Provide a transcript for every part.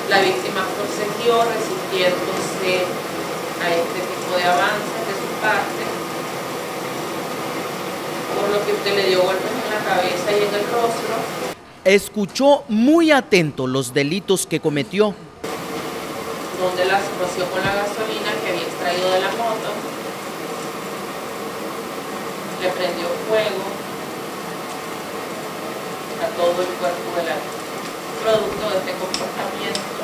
La víctima prosiguió resistiéndose a este tipo de avances de su parte, por lo que usted le dio golpes en la cabeza y en el rostro. Escuchó muy atento los delitos que cometió. Donde la roció con la gasolina que había extraído de la moto, le prendió fuego a todo el cuerpo de la producto de este comportamiento.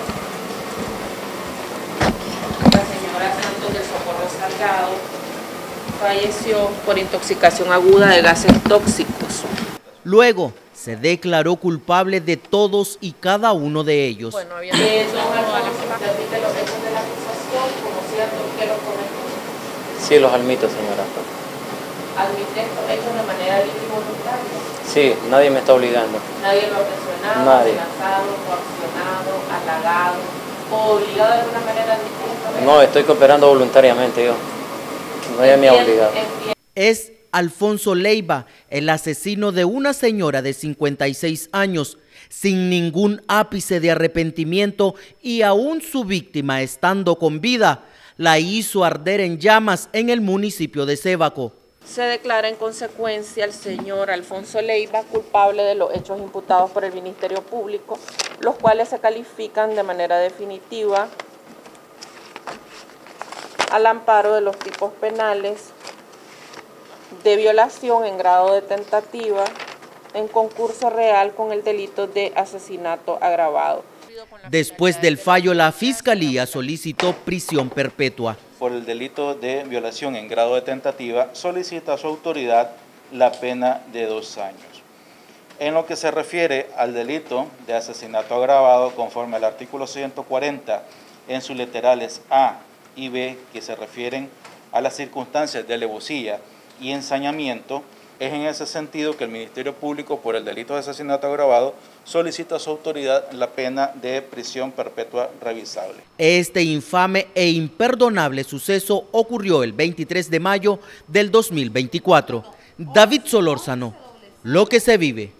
La señora Santos del Socorro Salgado falleció por intoxicación aguda de gases tóxicos. Luego se declaró culpable de todos y cada uno de ellos. Bueno, había los hechos de la acusación como cierto que los cometió. Sí, los admito, señora. ¿Admite estos hechos de manera libre y voluntaria? Sí, nadie me está obligando. ¿Nadie lo ha presionado, amenazado, coaccionado, halagado o obligado de alguna manera a admitir esto? No, estoy cooperando voluntariamente yo. Nadie me ha obligado. Es Alfonso Leiva, el asesino de una señora de 56 años, sin ningún ápice de arrepentimiento, y aún su víctima, estando con vida, la hizo arder en llamas en el municipio de Sébaco. Se declara en consecuencia al señor Alfonso Leiva culpable de los hechos imputados por el Ministerio Público, los cuales se califican de manera definitiva al amparo de los tipos penales de violación en grado de tentativa en concurso real con el delito de asesinato agravado. Después del fallo, la Fiscalía solicitó prisión perpetua. Por el delito de violación en grado de tentativa, solicita a su autoridad la pena de 2 años. En lo que se refiere al delito de asesinato agravado, conforme al artículo 140, en sus literales A y B, que se refieren a las circunstancias de alevosía y ensañamiento, es en ese sentido que el Ministerio Público, por el delito de asesinato agravado, solicita a su autoridad la pena de prisión perpetua revisable. Este infame e imperdonable suceso ocurrió el 23 de mayo del 2024. David Solórzano, lo que se vive.